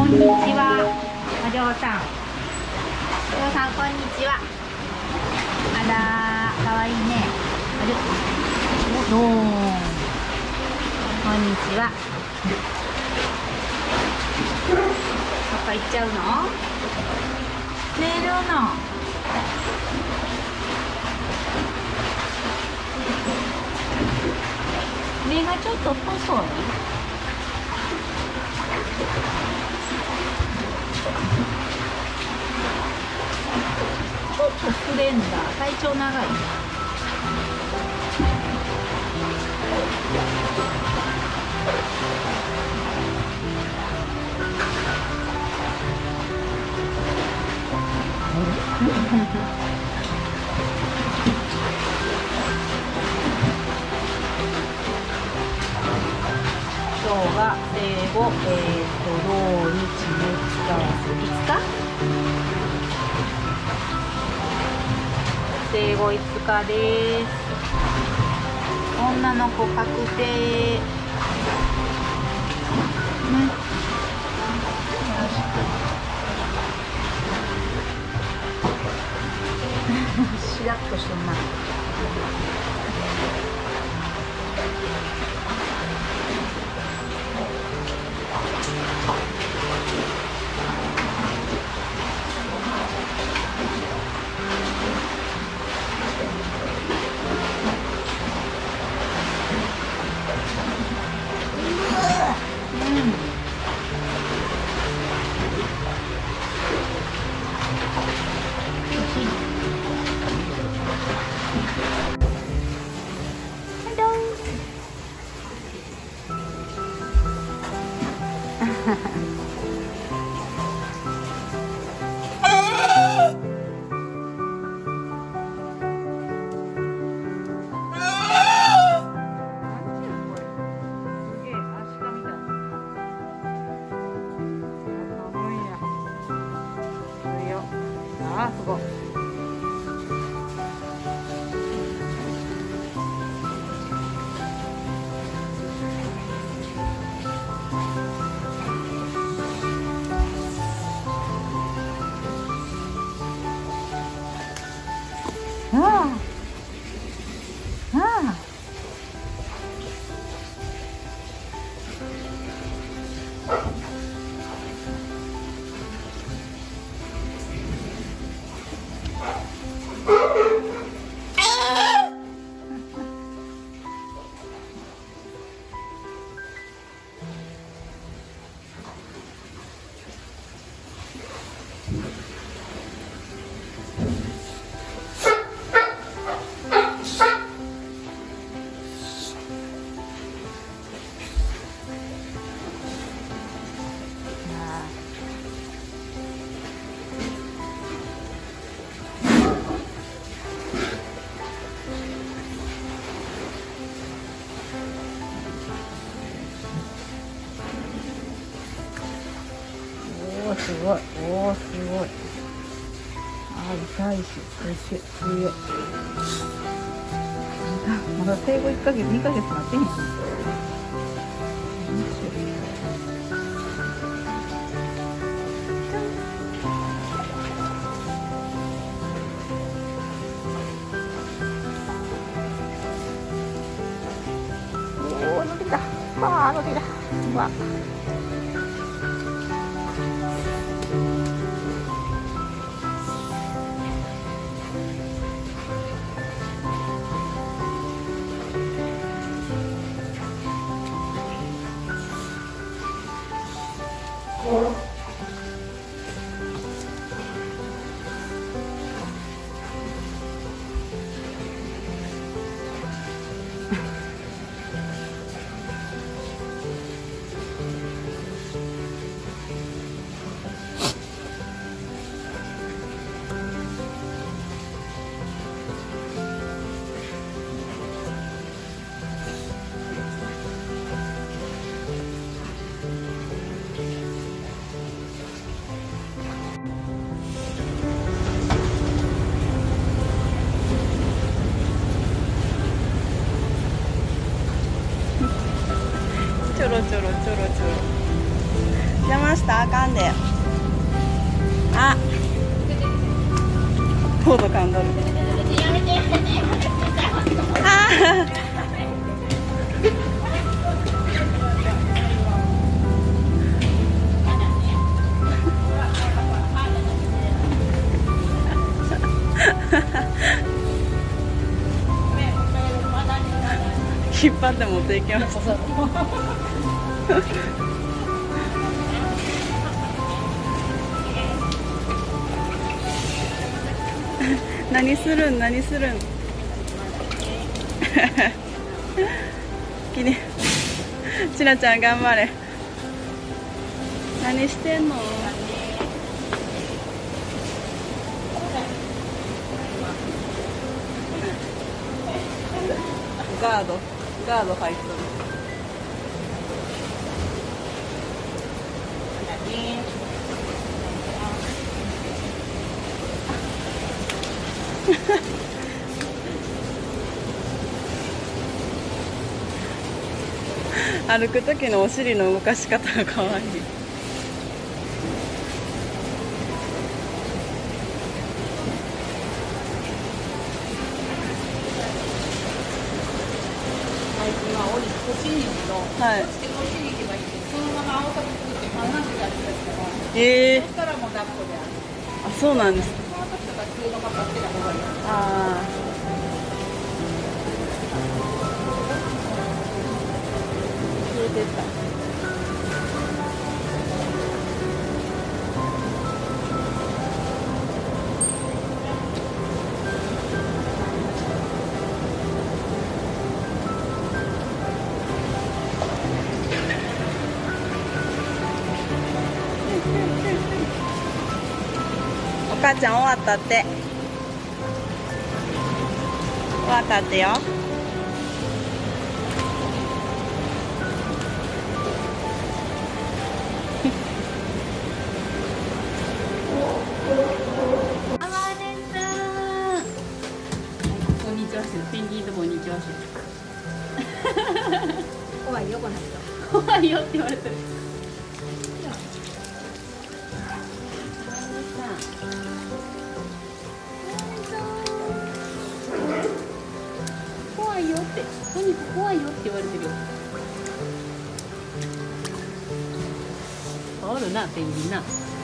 んにちは。お嬢さん。お嬢さん、こんにちは。あらー、かわいいね。あれ。お、どーん。こんにちは。パパ行っちゃうの？寝るの。目がちょっと細い。ちょっとフレンダー、体長長い。今日が生後、土日月火水5日生後5日です。女の子確定ね。しらっとしてんな。あ、すごい。ああ、ああ。おー、すごい。おー、すごい。あー、痛いし、おいしい。強い。まだ生後1ヶ月、2ヶ月なってへん。おー、伸びた。あー、伸びた。うわ。 したらあかんで。あ、コード噛んどる。あー引っ張って持っていきました。何するん何するんちなちゃん頑張れ。何してんの？ガード入っとる。歩く時のお尻の動かし方が可愛い。はい。そのまま青旅作って観覧車やってたから。そしたらもう抱っこである。あ、そうなんです。その時とか普通のパパしてた方がいい。ああ。消えてた。お母ちゃん終わったって。終わったってよ。あまねさん。こんにちはしてる。ペンギンとこんにちはしてる。怖いよこの人。怖いよって言われてる。怖いよって、とにかく怖いよって言われてるよ。おるな、ペンギンな。